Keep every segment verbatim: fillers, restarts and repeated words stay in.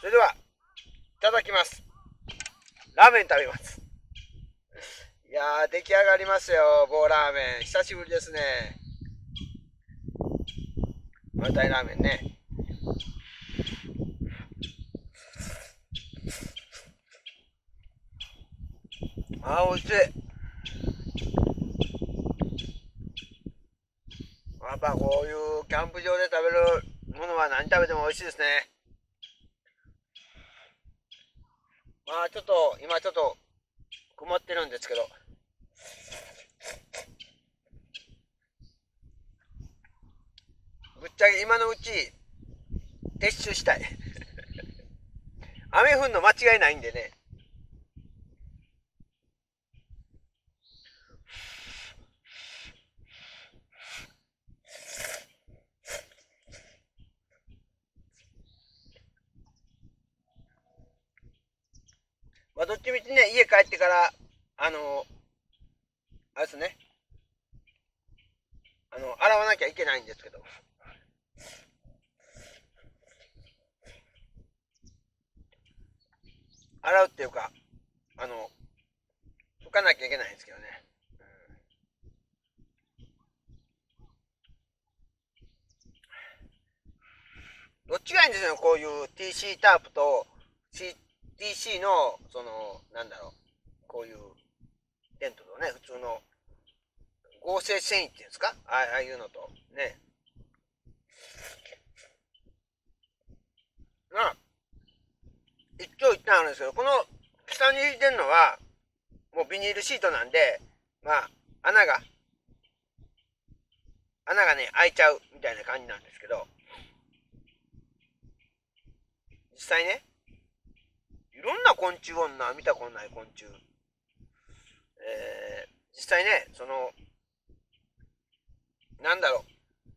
それでは、いただきます。ラーメン食べます。いやー、出来上がりますよ、棒ラーメン。久しぶりですね。マルタイラーメンね。あー、美味しい。やっぱこういうキャンプ場で食べるものは何食べても美味しいですね。まあちょっと、今ちょっと曇ってるんですけど。ぶっちゃけ今のうち、撤収したい。雨降んの間違いないんでね。まあ、どっちみちね、家帰ってから、あの、あれですね、あの、洗わなきゃいけないんですけど。洗うっていうか、あの、拭かなきゃいけないんですけどね。どっちがいいんですよ、こういう ティーシー タープと C、ティーシー の、その、なんだろう、こういうテントとね、普通の合成繊維っていうんですか、ああいうのと、ね。まあ、一長一短あるんですけど、この下に引いてるのは、もうビニールシートなんで、まあ、穴が、穴がね、開いちゃうみたいな感じなんですけど、実際ね、いろんな昆虫おんな、見たことない昆虫。えー、実際ね、その、なんだろ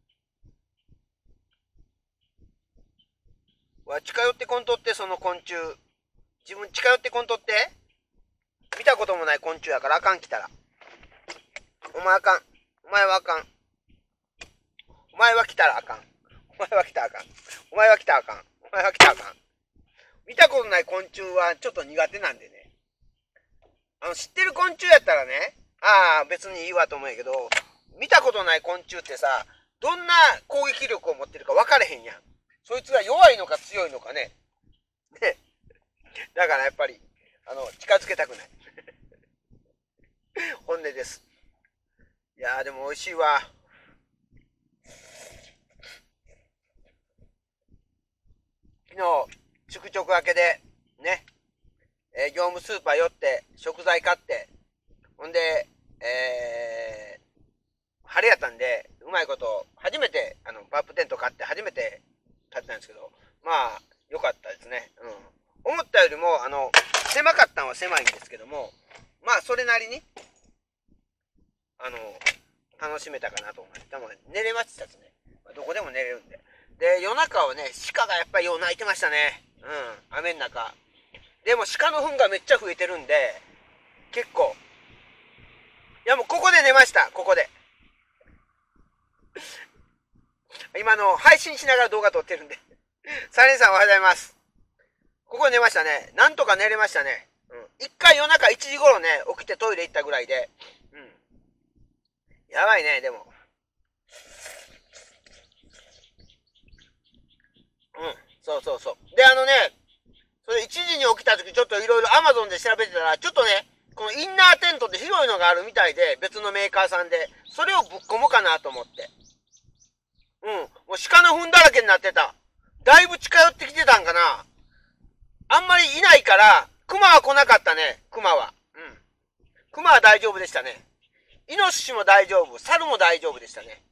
う。わ、近寄ってこんとって、その昆虫。自分近寄ってこんとって、見たこともない昆虫やからあかん来たら。お前あかん。お前はあかん。お前は来たらあかん。お前は来たらあかん。お前は来たらあかん。お前は来たらあかん。見たことない昆虫はちょっと苦手なんでね。あの、知ってる昆虫やったらね、ああ、別にいいわと思うんやけど、見たことない昆虫ってさ、どんな攻撃力を持ってるか分かれへんやん。そいつが弱いのか強いのかね。ね。だからやっぱり、あの、近づけたくない。本音です。いやーでも美味しいわ。昨日、宿直明けで、ね、えー業務スーパー寄って、食材買って、ほんで、えー、晴れやったんで、うまいこと、初めて、あの、バップテント買って、初めて買ってたんですけど、まあ、良かったですね。うん。思ったよりも、あの、狭かったのは狭いんですけども、まあ、それなりに、あの、楽しめたかなと思います。でも、寝れましたしね。どこでも寝れるんで。で、夜中はね、鹿がやっぱりよう鳴いてましたね。うん、雨の中。でも鹿の糞がめっちゃ増えてるんで、結構。いやもうここで寝ました、ここで。今の配信しながら動画撮ってるんで。サレンさんおはようございます。ここで寝ましたね。なんとか寝れましたね。うん。一回夜中いちじ頃ね、起きてトイレ行ったぐらいで。うん。やばいね、でも。うん。そうそうそう。で、あのね、それいちじに起きた時ちょっといろいろ Amazon で調べてたら、ちょっとね、このインナーテントって広いのがあるみたいで、別のメーカーさんで、それをぶっ込もうかなと思って。うん。もう鹿の糞だらけになってた。だいぶ近寄ってきてたんかな。あんまりいないから、熊は来なかったね、熊は。うん。熊は大丈夫でしたね。イノシシも大丈夫、猿も大丈夫でしたね。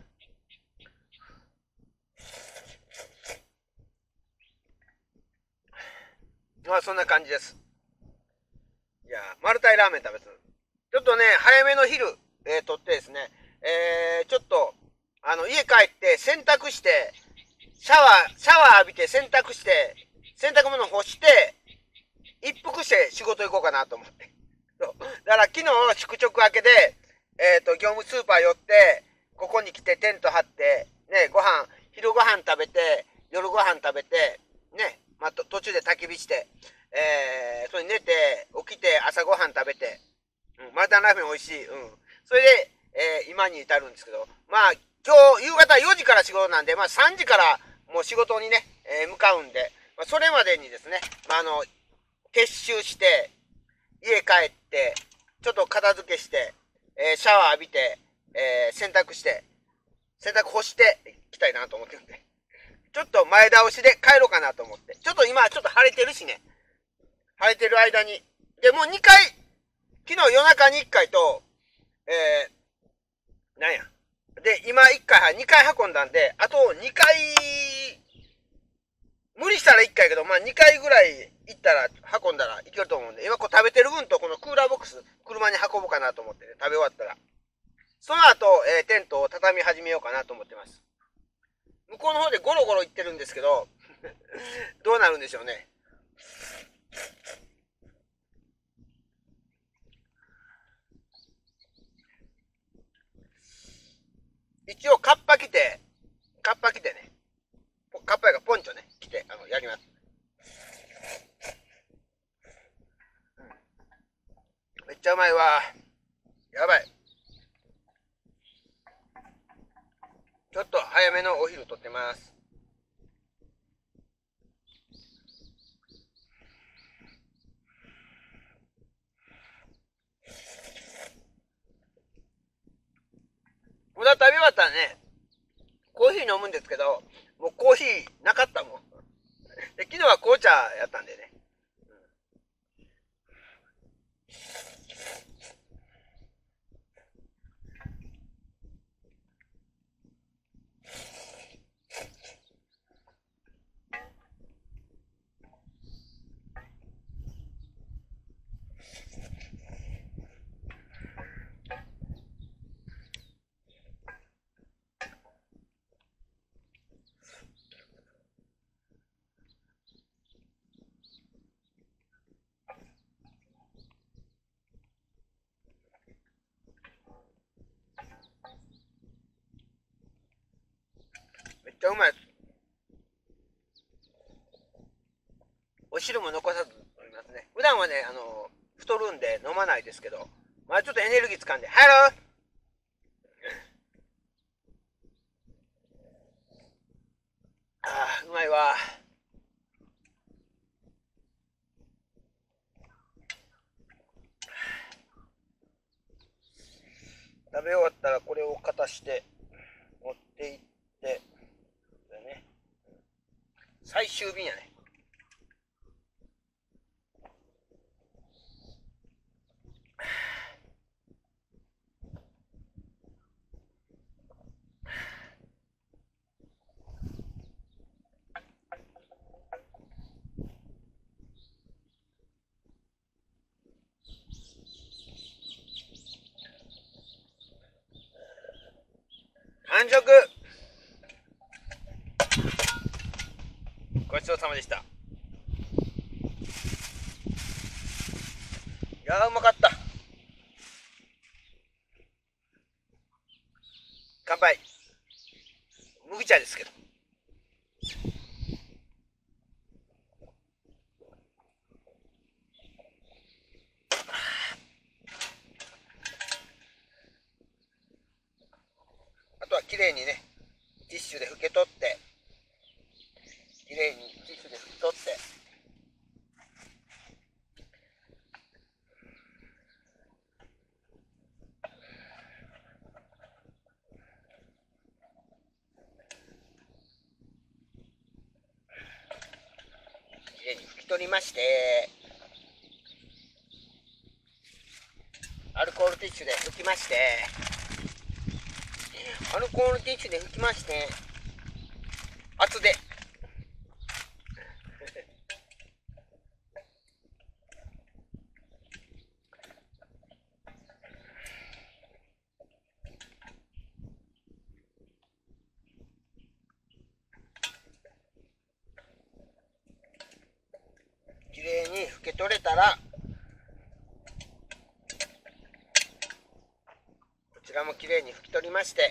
うん。まあそんな感じです。いやマルタイラーメン食べてる。ちょっとね、早めの昼、えー、とってですね、えー、ちょっと、あの、家帰って洗濯して、シャワー、シャワー浴びて洗濯して、洗濯物干して、一服して仕事行こうかなと思って。そうだから昨日宿直明けで、えっ、と、業務スーパー寄って、ここに来てテント張って、ね、ご飯、昼ご飯食べて、夜ご飯食べて、ね。 まあ、と途中で焚き火して、えー、それ寝て、起きて朝ごはん食べて、うん、マルタンラーメン美味しい。うん。それで、えー、今に至るんですけど、まあ、今日夕方よじから仕事なんで、まあさんじからもう仕事にね、えー、向かうんで、まあ、それまでにですね、まあ、あの、撤収して、家帰って、ちょっと片付けして、えー、シャワー浴びて、えー、洗濯して、洗濯干していきたいなと思ってるんで、ちょっと前倒しで帰ろうかなと思って。ちょっと今ちょっと晴れてるしね。晴れてる間に。で、もうにかい、昨日夜中にいっかいと、えー、なんや。で、今いっかい、にかい運んだんで、あとにかい、無理したらいっかいやけど、まあにかいぐらい行ったら、運んだらいけると思うんで、今こう食べてる分とこのクーラーボックス、車に運ぼうかなと思ってね、食べ終わったら。その後、えー、テントを畳み始めようかなと思ってます。向こうの方でゴロゴロ行ってるんですけど、どうなるんでしょうね。一応カッパ着て、カッパ着てね、カッパがポンチョね、着て、あの、やります。うん、めっちゃうまいわ。やばい。ちょっと早めのお昼とってます。これは食べ終わったらね、コーヒー飲むんですけど、もうコーヒーなかったもん。で昨日は紅茶やったんでね。めっちゃうまいです。お汁も残さず飲みますね。普段はね、あの、太るんで飲まないですけど、まあちょっとエネルギー使うんで、ハローああ、うまいわ。食べ終わったらこれをかたして持っていって、これね、最終便やね。完食。ごちそうさまでした。いやーうまかった。乾杯。麦茶ですけど。あとは綺麗にね、ティッシュで拭け取って、綺麗にティッシュで拭き取って、綺麗に拭き取りまして、アルコールティッシュで拭きまして、アルコールティッシュで拭きまして、圧で、綺麗に拭け取れたら、こちらも綺麗に拭き取りまして、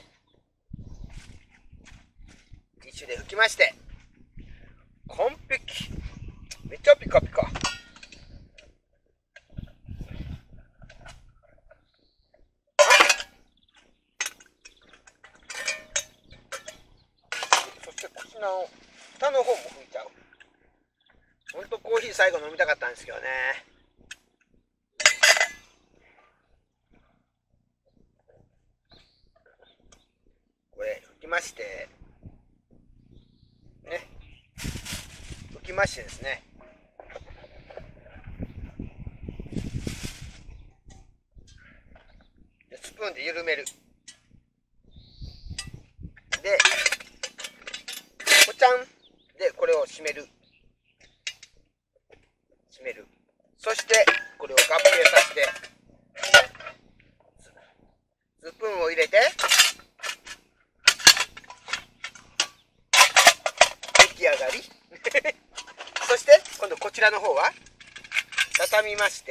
ティッシュで拭きまして、完璧。 ピカピカ。そしてこちらの蓋の方も拭いちゃう。ほんとコーヒー最後飲みたかったんですけどね。これ拭きましてね、拭きましてですね、スプーンで緩める。でポチャンでこれを閉める。閉める。そしてこれを合併させてスプーンを入れて出来上がりそして今度こちらの方は畳みまして、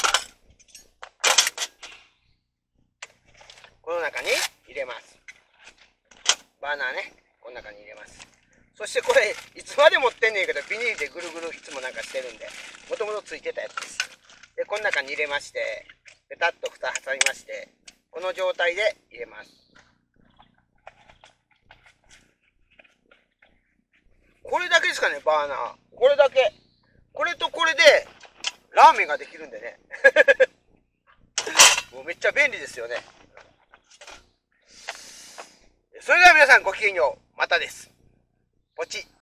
この中に入れます。バーナーね、この中に入れます。そしてこれいつまで持ってんねんけど、ビニールでぐるぐるいつもなんかしてるんで、もともとついてたやつです。でこの中に入れまして、ペタッと蓋挟みまして、この状態で入れます。これだけですかね、バーナー。これだけ。これとこれでラーメンができるんでねもうめっちゃ便利ですよね。それでは皆さんごきげんよう。またです。ポチッ。